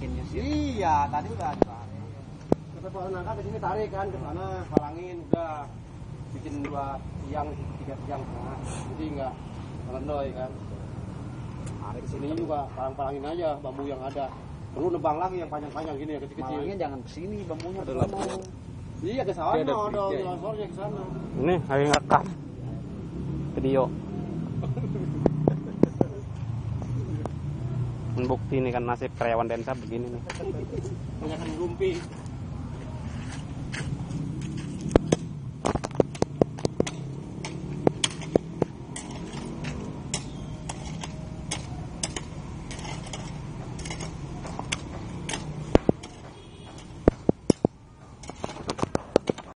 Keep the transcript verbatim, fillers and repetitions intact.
bikinnya sih. Iya, tadi udah ditarik. Kita kalau nangka ke sini tarik kan ke sana, palangin udah bikin dua tiang, tiga tiang nah, jadi enggak melendoy kan. Tarik sini juga palang-palangin aja bambu yang ada. Perlu nebang lagi yang panjang-panjang gini ya kecil-kecil. Malangnya jangan kesini bambunya Ada mau. Iya ke sana, ada longsornya ke sana. Ini lagi ngerekam video. Bukti nih kan nasib karyawan Densa begini nih. Banyak rumpi.